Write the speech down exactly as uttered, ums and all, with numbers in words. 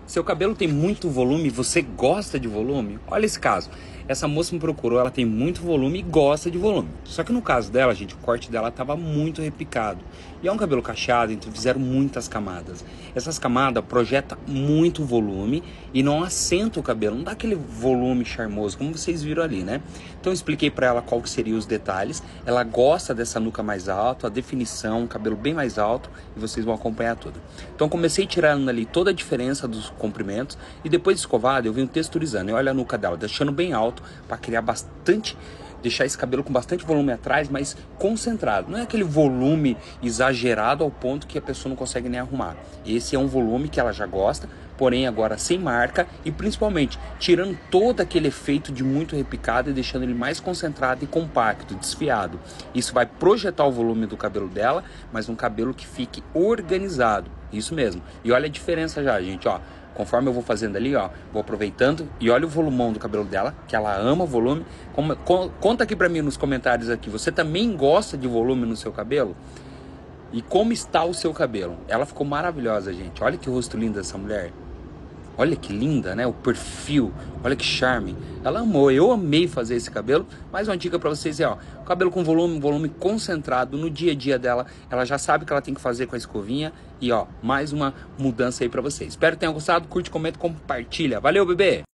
Seu cabelo tem muito volume, você gosta de volume? Olha esse caso. Essa moça me procurou, ela tem muito volume e gosta de volume. Só que no caso dela, gente, o corte dela estava muito repicado. E é um cabelo cacheado, então fizeram muitas camadas. Essas camadas projetam muito volume e não assenta o cabelo, não dá aquele volume charmoso, como vocês viram ali, né? Então eu expliquei para ela qual que seriam os detalhes. Ela gosta dessa nuca mais alta, a definição, um cabelo bem mais alto, e vocês vão acompanhar tudo. Então comecei tirando ali toda a diferença dos comprimentos e depois de escovado eu venho texturizando. E olha a nuca dela, deixando bem alto para criar bastante, deixar esse cabelo com bastante volume atrás, mas concentrado. Não é aquele volume exagerado ao ponto que a pessoa não consegue nem arrumar. Esse é um volume que ela já gosta, porém agora sem marca e principalmente tirando todo aquele efeito de muito repicado e deixando ele mais concentrado e compacto, desfiado. Isso vai projetar o volume do cabelo dela, mas um cabelo que fique organizado. Isso mesmo. E olha a diferença já, gente, ó. Conforme eu vou fazendo ali, ó, vou aproveitando e olha o volumão do cabelo dela, que ela ama volume. Como, con, conta aqui pra mim nos comentários aqui, você também gosta de volume no seu cabelo? E como está o seu cabelo? Ela ficou maravilhosa, gente. Olha que rosto lindo dessa mulher. Olha que linda, né? O perfil, olha que charme. Ela amou, eu amei fazer esse cabelo. Mais uma dica pra vocês é, ó, o cabelo com volume, volume concentrado no dia a dia dela. Ela já sabe o que ela tem que fazer com a escovinha. E ó, mais uma mudança aí pra vocês. Espero que tenham gostado, curte, comenta, compartilha. Valeu, bebê!